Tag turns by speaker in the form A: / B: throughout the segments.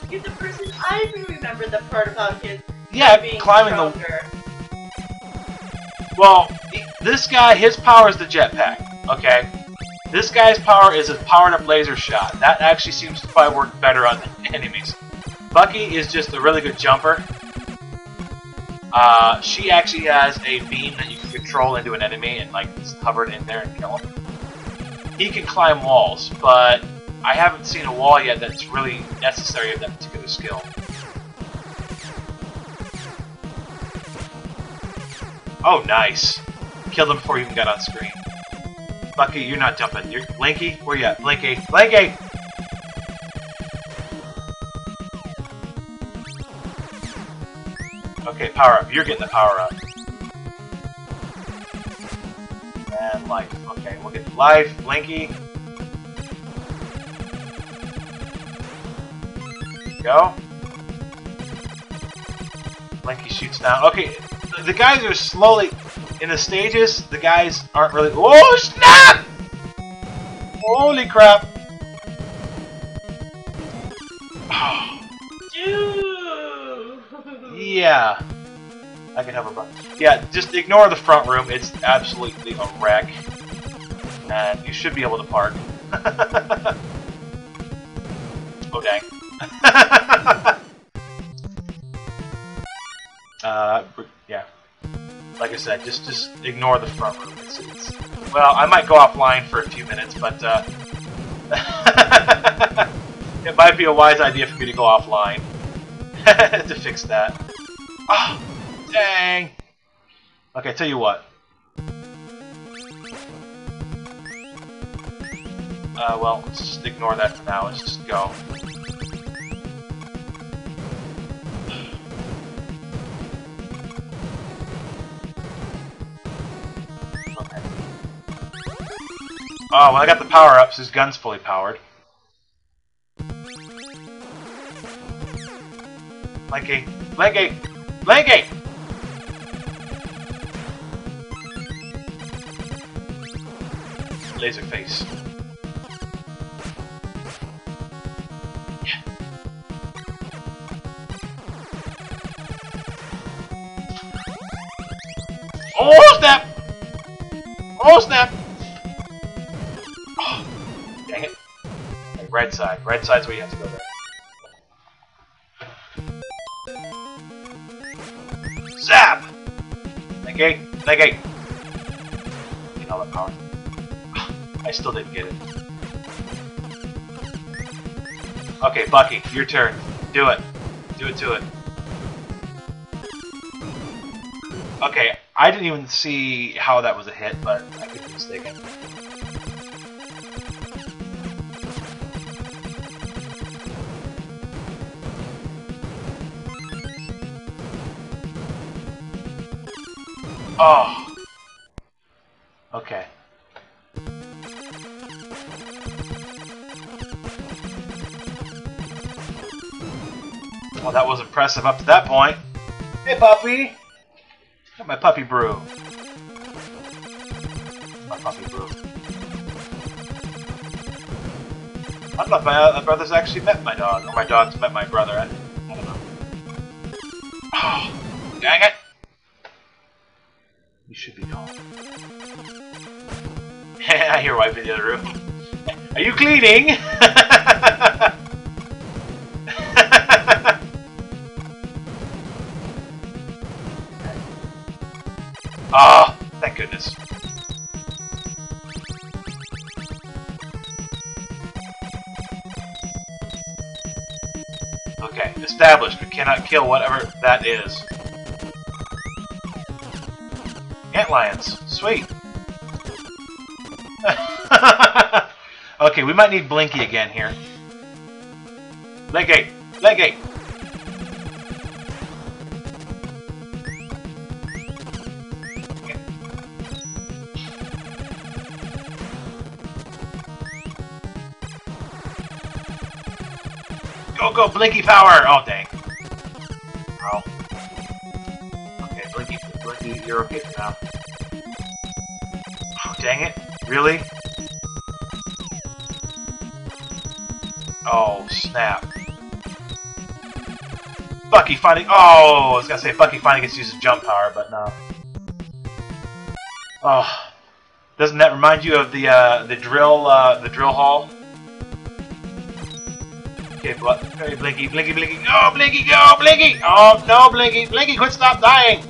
A: He's the person I even remember the part about his being
B: climbing
A: stronger.
B: Well, this guy, his power is the jetpack. Okay, this guy's power is his powered-up laser shot. That actually seems to probably work better on enemies. Bucky is just a really good jumper. She actually has a beam that you can control into an enemy and like just hover it in there and kill him. He can climb walls, but I haven't seen a wall yet that's really necessary of that particular skill. Oh, nice. Killed him before he even got on screen. Bucky, you're not jumping. You're Blinky? Where you at? Blinky! Blinky! Okay, power up. You're getting the power up. And life. Okay, we'll get life. Blinky. Go. Blinky shoots down. Okay, the guys are slowly... In the stages, the guys aren't really... Oh, snap! Holy crap! Yeah. I can have a button. Yeah, just ignore the front room. It's absolutely a wreck. And you should be able to park. Oh, dang. Yeah. Like I said, just ignore the front room. Well, I might go offline for a few minutes, but it might be a wise idea for me to go offline to fix that. Oh, dang! Okay, tell you what. Well, let's just ignore that for now. Let's just go. Okay. Oh, well, I got the power-ups. His gun's fully powered. Blinky! Blinky! Blinky! Laser face. Yeah. Oh snap! Oh snap! Oh, dang it! Okay, red side. Red side's where you have to go there. Zap! Blinky! Blinky! You know that power. I still didn't get it. Okay, Bucky, your turn. Do it. Do it to it. Okay, I didn't even see how that was a hit, but I could be mistaken. Oh. Okay. Well, that was impressive up to that point. Hey, puppy! Got my puppy brew. My puppy brew. I don't know if my brother's actually met my dog, or my dog's met my brother. I don't know. Oh, dang it! You should be home. I hear wife in the other room. Are you cleaning? Oh, thank goodness. Okay, established. We cannot kill whatever that is. Antlions. Sweet. Okay, we might need Blinky again here. Blinky! Blinky! Go, Blinky power! Oh, dang. Oh. Okay, Blinky, you're okay for now. Oh, dang it. Really? Oh, snap. Bucky finally. Oh, I was gonna say Bucky finally gets to use his jump power, but no. Oh, doesn't that remind you of the drill hall? Okay, hey, Blinky, Blinky, Blinky, go, Blinky, go, Blinky! Oh no, Blinky, Blinky, quit, stop dying!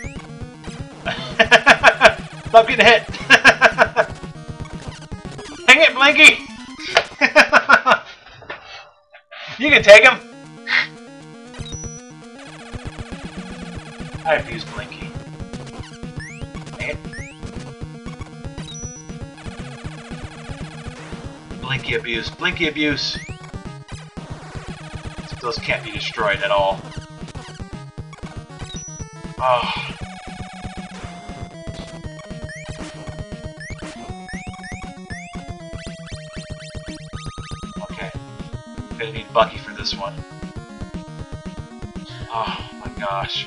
B: Stop getting hit! Dang it, Blinky! You can take him. I abuse Blinky. Dang it. Blinky abuse. Blinky abuse. Those can't be destroyed at all. Oh. Okay. I'm gonna need Bucky for this one. Oh my gosh.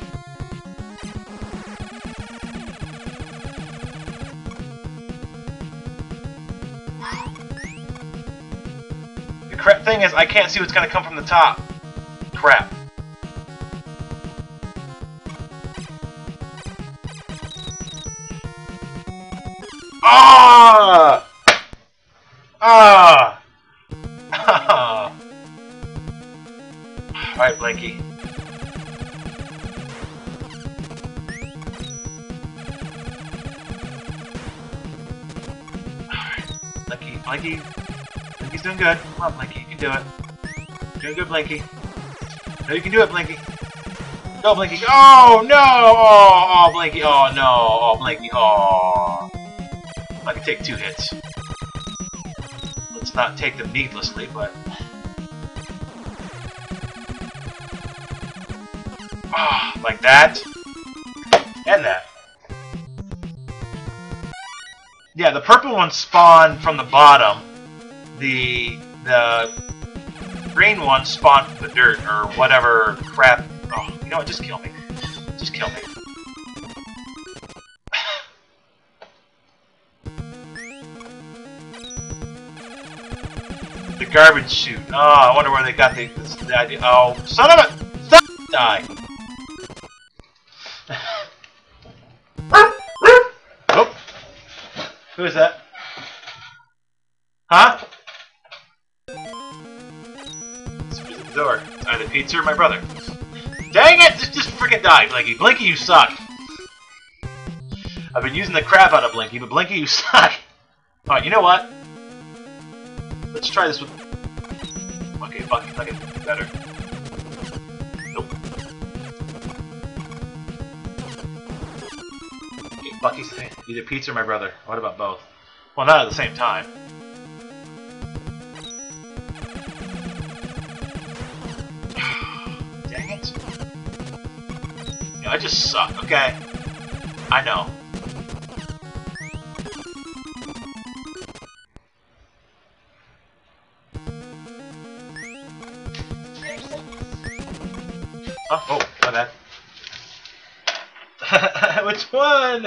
B: The crap thing is, I can't see what's gonna come from the top. Crap. Ah! Ah! Ah! Alright, Blinky. Alright. Blinky. Blinky's doing good. Come on, Blinky, you can do it. Doing good, Blinky. No, you can do it, Blinky. Go, Blinky. Oh, no! Oh, Blinky. Oh, no. Oh, Blinky. Oh. I can take 2 hits. Let's not take them needlessly, but... Ah, like that. And that. Yeah, the purple ones spawn from the bottom. The green ones spawn from the dirt, or whatever crap. Oh, you know what? Just kill me. Just kill me. The garbage chute. Oh, I wonder where they got the idea. Oh, son of a... Stop! Die. Oh. Who is that? Huh? Door. It's either Pizza or my brother. Dang it! Just freaking die, Blinky. Blinky, you suck. I've been using the crap out of Blinky, but Blinky, you suck. Alright, you know what? Let's try this with... Okay, Bucky's not gonna do better. Nope. Okay, Bucky's either Pizza or my brother. What about both? Well, not at the same time. I just suck, okay? I know. Oh, my bad. Which one?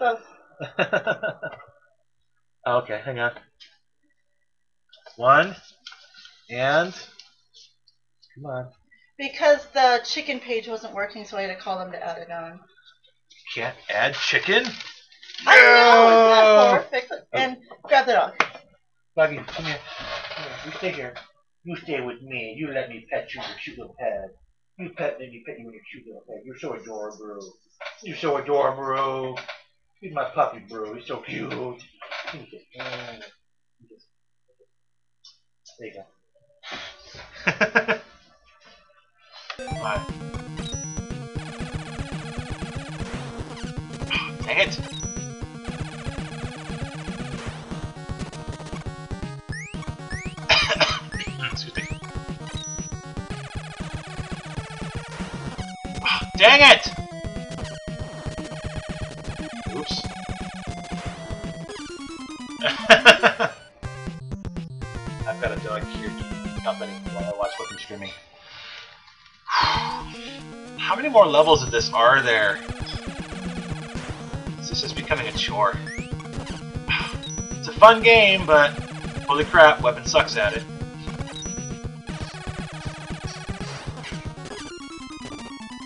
B: Okay, hang on. 1, and... Come on.
A: Because the chicken page wasn't working, so I had to call them to add it on.
B: Can't add chicken?
A: I know, it's not perfect. And grab the dog.
B: Buggy, come here. You stay here. You stay with me. You let me pet you, your cute little head. You pet me, pet you with your cute little head. You're so adorable, bro. You're so adorable, bro. He's my puppy, bro. He's so cute. There you go. Bye. Dang it! Excuse me. Dang it! Oops. I've got a dog here keeping company while I watch what I'm streaming. How many more levels of this are there? This is becoming a chore. It's a fun game, but holy crap, Weapon sucks at it.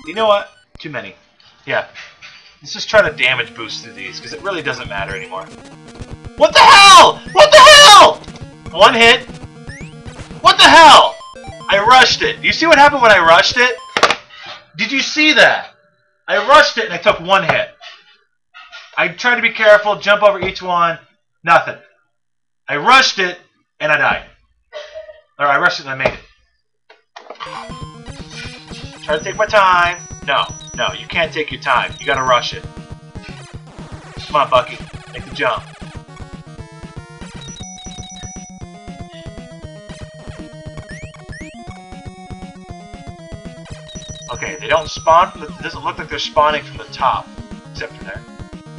B: You know what? Too many. Yeah. Let's just try to damage boost through these, because it really doesn't matter anymore. What the hell? What the hell? One hit. What the hell? I rushed it. Do you see what happened when I rushed it? Did you see that? I rushed it and I took one hit. I tried to be careful, jump over each one. Nothing. I rushed it and I died. Or I rushed it and I made it. Try to take my time. No, no, you can't take your time. You gotta rush it. Come on, Bucky. Make the jump. Okay, they don't spawn from the... It doesn't look like they're spawning from the top. Except for there.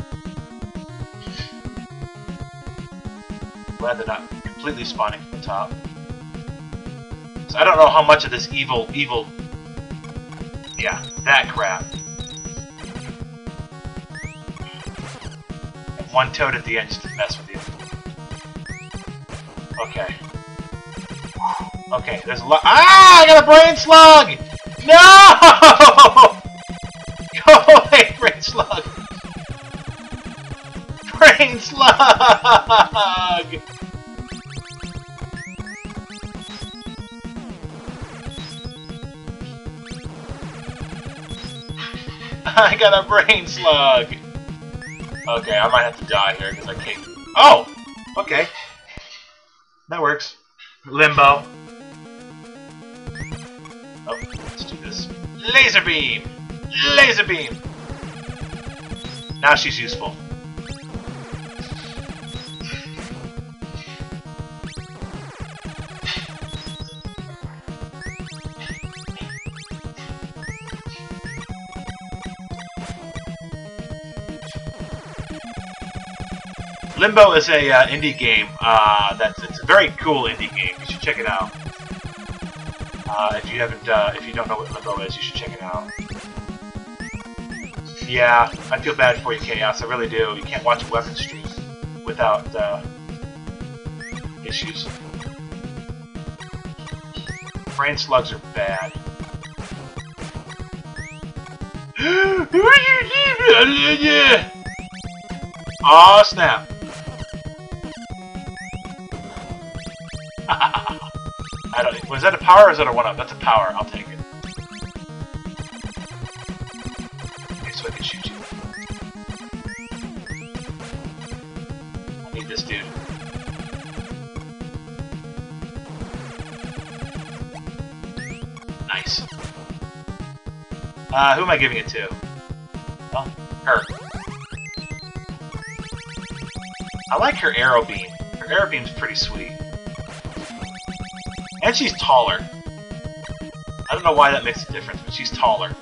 B: Glad they're not completely spawning from the top. So I don't know how much of this evil... Yeah, that crap. And one toad at the end just to mess with you. Okay. Okay, there's a lot... Ah! I got a brain slug! No! Go away, brain slug! Brain slug! I got a brain slug! Okay, I might have to die here because I can't... Oh! Okay. That works. Limbo. Oh, let's do this. Laser beam! Laser beam! Now she's useful. Limbo is a indie game. It's a very cool indie game. You should check it out. If you don't know what Limbo is, you should check it out. Yeah, I feel bad for you, Chaos. I really do. You can't watch a weapon stream without issues. Brain slugs are bad. Aw, snap. I don't. Was that a power or is that a 1-up? That's a power. I'll take it. Okay, so I can shoot you. I need this dude. Nice. Who am I giving it to? Oh, her. I like her arrow beam. Her arrow beam's pretty sweet. And she's taller. I don't know why that makes a difference, but she's taller.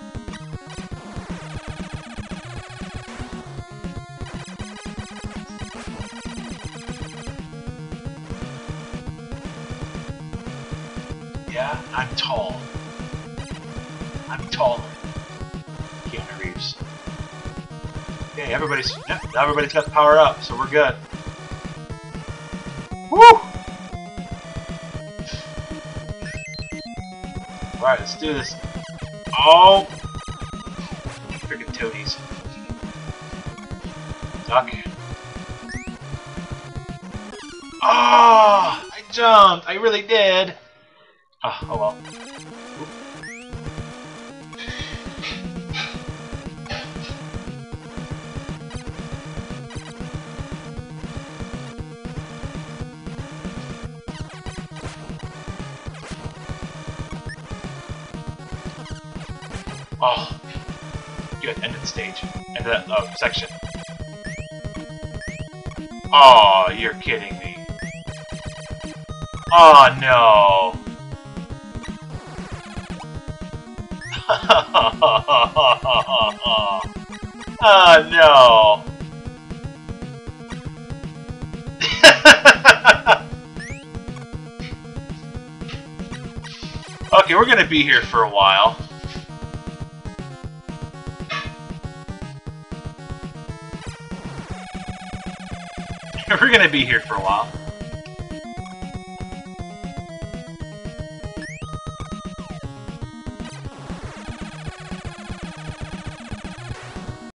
B: Yeah, I'm tall. I'm taller. Keanu Reeves. Okay, everybody's got the power up, so we're good. Woo! Alright, let's do this. Oh! Freaking toadies. Duck. Ah! I jumped! I really did! Oh well. Oh, good. End of the stage. End of that section. Oh, you're kidding me. Oh no. Oh no. Okay, we're gonna be here for a while. We're gonna be here for a while.